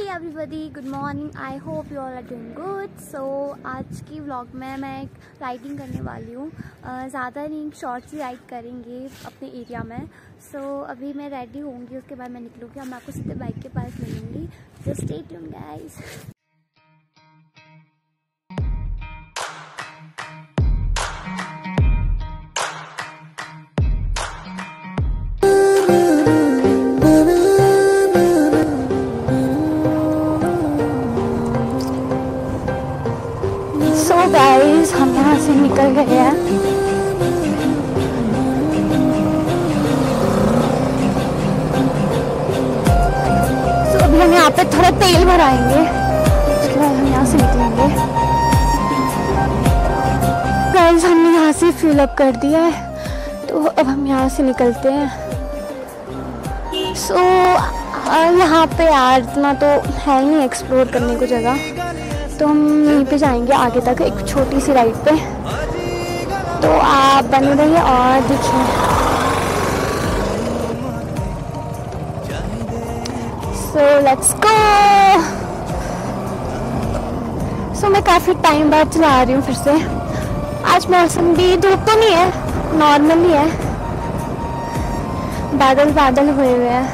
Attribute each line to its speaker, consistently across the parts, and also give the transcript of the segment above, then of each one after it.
Speaker 1: Everybody, good morning. I hope you all are doing good. So आज की vlog में मैं एक राइडिंग करने वाली हूँ। ज़्यादा नहीं, शॉर्ट सी राइड करेंगे अपने एरिया में। सो अभी मैं रेडी होंगी, उसके बाद मैं निकलूँगी और मैं आपको सीधे बाइक के पास मिलूँगी। Just stay tuned guys. So guys, हम यहाँ से निकल गए हैं। तो अभी हम यहाँ पे थोड़ा तेल भराएंगे, उसके बाद हम यहाँ से निकलेंगे। गाइस, हमने यहाँ से फिल अप कर दिया है, तो अब हम यहाँ से निकलते हैं। सो यहाँ पे यार इतना तो है नहीं एक्सप्लोर करने को जगह, तो हम यहीं पे जाएंगे आगे तक एक छोटी सी राइड पे। तो आप बने रहिए और देखिए। So let's go. सो मैं काफ़ी टाइम बाद चला रही हूँ फिर से। आज मौसम भी धूप तो नहीं है, नॉर्मल ही है, बादल बादल हुए हुए हैं।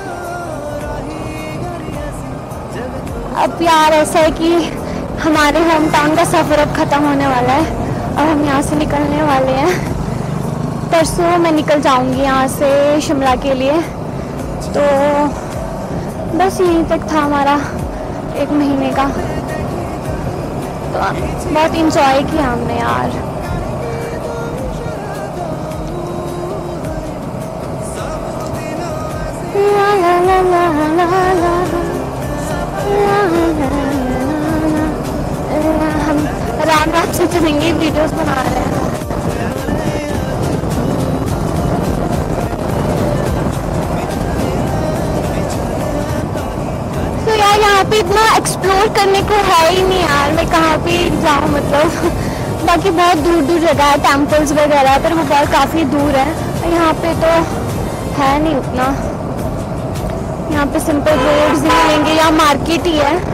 Speaker 1: अब यार ऐसा है कि हमारे होम टाउन का सफ़र अब ख़त्म होने वाला है और हम यहाँ से निकलने वाले हैं। परसों मैं निकल जाऊँगी यहाँ से शिमला के लिए। तो बस यहीं तक था हमारा 1 महीने का। तो बहुत इंजॉय किया हमने यार। ला ला ला ला ला ला। हम रात रात से चलेंगे, वीडियोस बना रहे हैं। तो यार यहाँ पे इतना एक्सप्लोर करने को है ही नहीं यार, मैं कहाँ पे जाऊँ मतलब। बाकी बहुत दूर दूर जगह है, टेम्पल्स वगैरह, पर वो बहुत काफ़ी दूर है। यहाँ पे तो है नहीं उतना। यहाँ पे सिंपल रोड्स ही मिलेंगे या मार्केट ही है।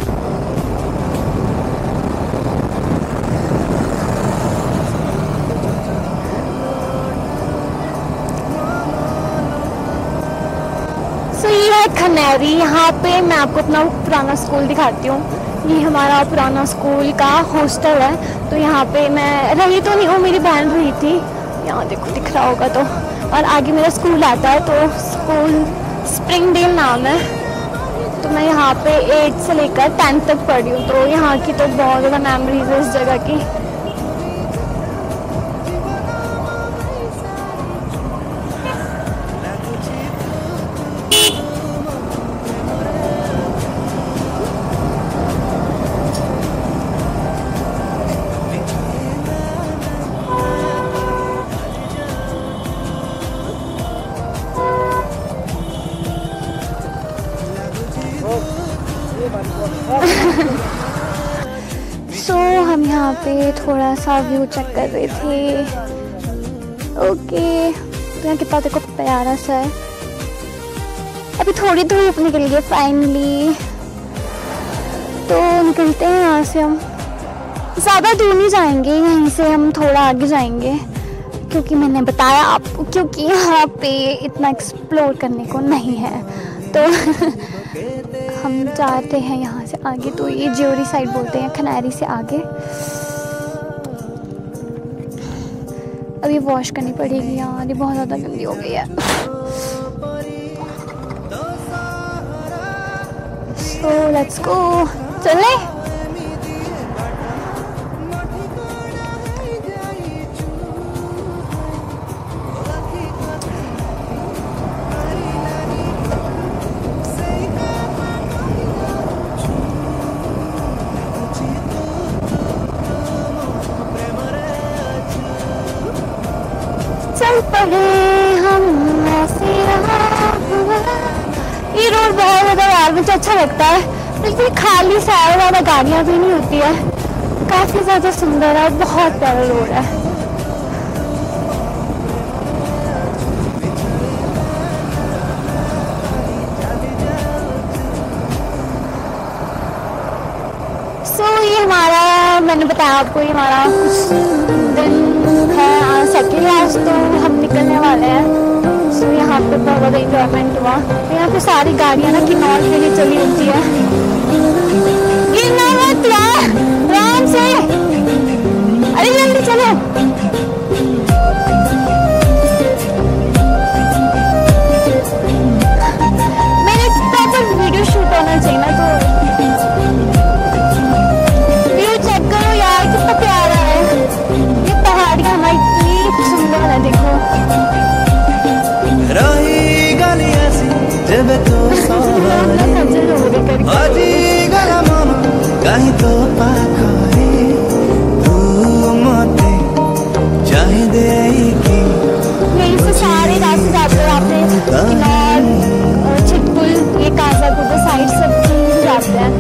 Speaker 1: तो ये है खनेरी। यहाँ पे मैं आपको अपना पुराना स्कूल दिखाती हूँ। ये हमारा पुराना स्कूल का हॉस्टल है। तो यहाँ पे मैं रही तो नहीं हूँ, मेरी बहन रही थी। यहाँ देखो, दिख रहा होगा तो। और आगे मेरा स्कूल आता है, तो स्कूल स्प्रिंगडेल नाम है। तो मैं यहाँ पे 8 से लेकर 10 तक पढ़ी हूँ। तो यहाँ की तो बहुत ज़्यादा मेमोरीज है इस जगह की। सो हम यहाँ पे थोड़ा सा व्यू चेक कर रहे थे। ओके, तो यहाँ कितना देखो प्यारा सा है। अभी थोड़ी धूप निकल गई फाइनली, तो निकलते हैं यहाँ से। हम ज़्यादा दूर नहीं जाएंगे, यहीं से हम थोड़ा आगे जाएंगे, क्योंकि मैंने बताया आपको, क्योंकि यहाँ पे इतना एक्सप्लोर करने को नहीं है। तो हम जाते हैं यहाँ से आगे। तो ये ज्योरी साइड बोलते हैं, खनेरी से आगे। अब ये वॉश करनी पड़ेगी यार, ये बहुत ज़्यादा गंदी हो गई है। सो लेट्स गो, चले। चल पड़े हम ऐसे। ये रोड बहुत ज़्यादा यार मुझे अच्छा लगता है, बिल्कुल खाली सा है, ज़्यादा गाड़ियाँ भी नहीं होती है। काफ़ी ज़्यादा सुंदर है, बहुत प्यारा रोड है। मैंने बताया आपको ये हमारा कुछ दिन है सेकेंड लास्ट, तो हम निकलने वाले हैं। सो यहाँ पे बहुत इंजॉयमेंट हुआ। तो यहाँ पे सारी गाड़ियाँ ना किन्नौर के लिए चली होती है। गिरना मत यार, आराम से, अरे जल्दी चलो। मेरे प्रॉपर वीडियो शूट होना चाहिए ना, तो व्यू चेक करो यार, कितना प्यारा है ये पहाड़ियाँ, हमारी इतनी सुंदर है। देखो
Speaker 2: रही गली ऐसी जब तो আজি গলা মন কাহি তো পাখরে তু মতে চাই দেইকি।
Speaker 1: यहीं से सारे रास्ते जाते हैं, आपने किन्नौर, छितकुल, ये काजागुड़ा साइड सब जाते हैं।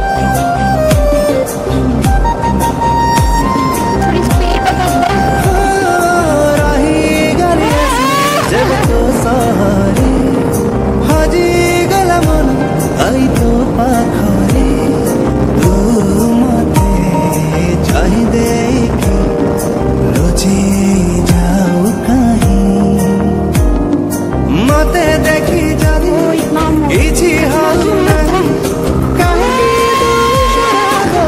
Speaker 1: थोड़ी स्पीड पकड़ते हैं।
Speaker 2: रही गली ऐसी जब तो सहारे আজি গলা মন কাহি তো পাখরে তু মতে চাই দেইকি লুচি যাও কাহি মতে দেখি যদি
Speaker 1: वो इतना
Speaker 2: କିଛି ହଉ ନାହିଁ କାହିଁକି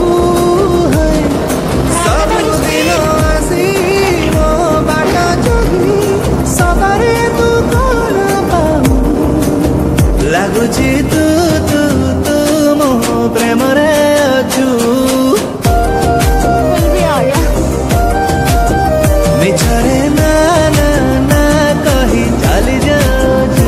Speaker 2: ସବୁଦିନ ଆସି ମୋ ବାଟ ଜଗି ସବାରେ ତୁ କଣ ପାଉ ଲାଗୁଛି ତୁ ତୁ ତୁ ମୋ ପ୍ରେମରେ ଅଛୁ
Speaker 1: पुल भी आ गया।
Speaker 2: ମିଛରେ ନା ନା ନା କହି ଚାଲି ଯାଉଛୁ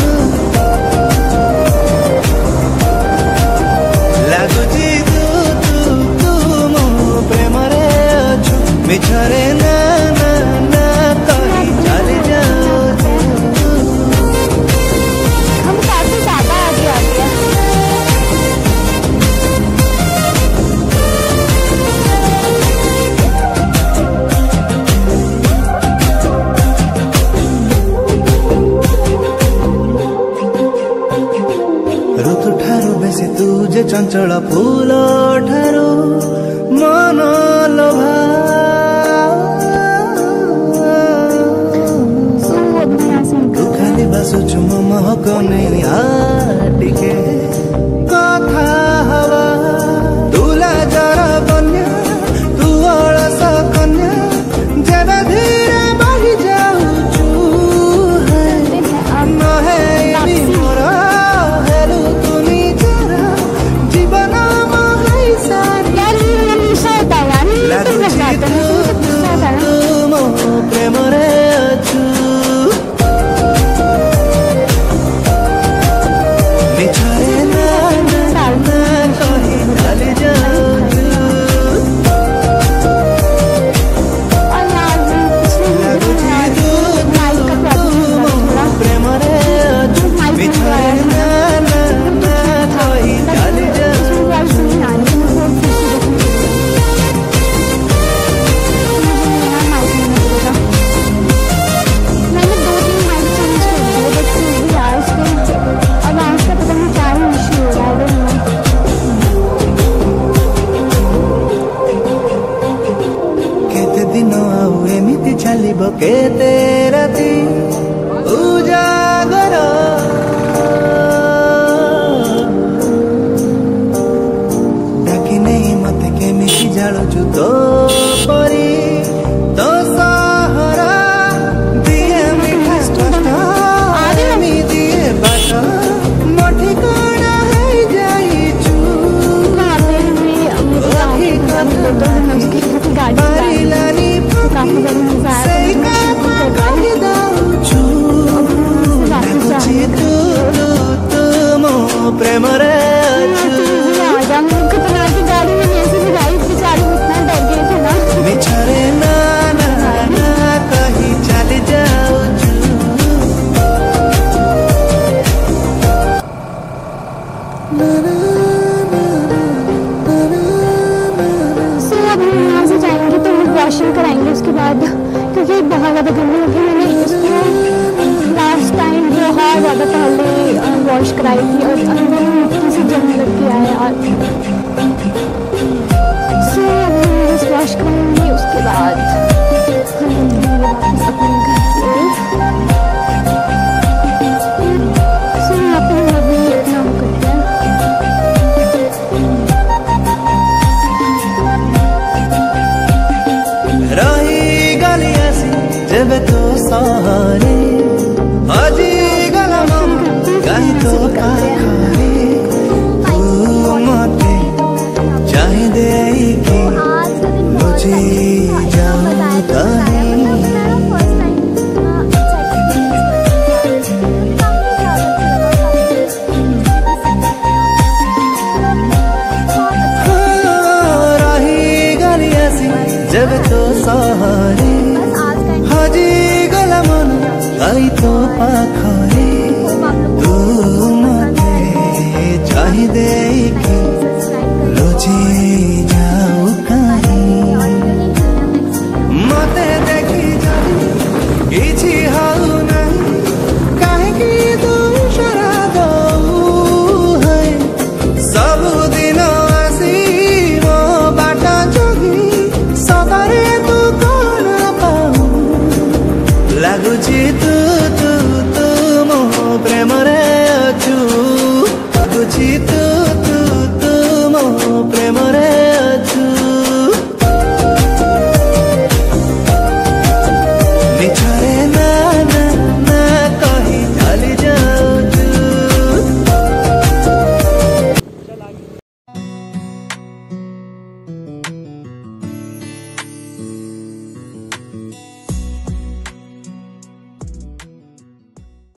Speaker 2: ଲାଗୁଛି ତୁ ତୁ ତୁ ମୋ ପ୍ରେମରେ ଅଛୁ ମିଛରେ ନା ନା ନା କହି ଚାଲି ଯାଉଛୁ।
Speaker 1: हम काफी ज्यादा आगे आ गया।
Speaker 2: ऋतु ठारू बेसी तू जे चंचल फूल ठारू मन लोभा
Speaker 1: सो अब मैं यहाँ से
Speaker 2: तू
Speaker 1: निकल
Speaker 2: खाली बासुछु म महक नहीं आटिके कथा हवा तुला जर बन्या तू अलस कन्या जब धीरे बढ़ी जाऊछु
Speaker 1: चलते हैं अब।
Speaker 2: नहे मोर हेलु तुमी जरा जीवन महै सारी
Speaker 1: यार ये हमेशा होता है यार, ये तो
Speaker 2: लाଗୁଛି
Speaker 1: जाते हैं,
Speaker 2: ତୁ
Speaker 1: तो गुस्सा आता है।
Speaker 2: ତୁ ମୋ ପ୍ରେମରେ ଅଛୁ ମିଛରେ ନା ନା ନା କହି ଚାଲି ଯାଉଛୁ
Speaker 1: और यार मैं पिछले वीडियो में यार
Speaker 2: ଲାଗୁଛି ତୁ
Speaker 1: माइक का प्रॉब्लम
Speaker 2: ମୋ
Speaker 1: थोड़ा,
Speaker 2: ପ୍ରେମରେ ଅଛୁ ମିଛରେ ନା ନା ନା କହି ଚାଲି ଯାଉଛୁ
Speaker 1: उसमें यार सुनी ना रही, तो मैं बहुत खुशी देखने को मुझे नया माइक लेना पड़ेगा। मैंने 2-3 माइक चेंज कर दिए, बट फिर भी यार उसके अब आज का पता नहीं क्या ही इशू हो रहा है। I don't know।
Speaker 2: केते दिन आउ एमिति चलिब केते राति उजागर डाकी नहीं मते केमिति जालुछु तो परी तो सहारा दिए मिठा कष्ट आदमी दिए बाट मठी कणा है जाइछु
Speaker 1: वहाँ पे भी मुझे आगे बहुत फोटो है, मैं उसकी गाड़ी चला रही हूँ,
Speaker 2: परिलानी
Speaker 1: तो काफी ज्यादा मजा आया।
Speaker 2: सही
Speaker 1: तो मैं
Speaker 2: का
Speaker 1: उसको कर रही हूँ।
Speaker 2: दाउछु
Speaker 1: वापस
Speaker 2: लाଗୁଛି
Speaker 1: जाने
Speaker 2: ତୁ ତୁ ତୁ ମୋ ପ୍ରେମରେ ଅଛୁ
Speaker 1: आ जा, मुझे पता कि गाड़ी में ऐसे भी गाड़ी बेचारी इतना डर गए थे ना।
Speaker 2: ମିଛରେ ନା ନା ନା କହି ଚାଲି ଯାଉଛୁ
Speaker 1: सो अब हम यहाँ से जाएंगे तो वॉशिंग कराएंगे उसके बाद, क्योंकि बहुत ज़्यादा गर्मी लगी। मैंने इसको लास्ट टाइम बहुत ज़्यादा पहले वॉश कराई थी और अंदर मिट्टी से जमने लग गया है। और सो
Speaker 2: देखी लुचि जाऊ कहीं मते देखी जदि किछि हाउ नहीं कहीं तू इशारा दऊ है सब दिन आसी मो बाटा जोगी सदारे तू कौन पाऊ लगुची तू तू तू मो प्रेम रे अछु लगुची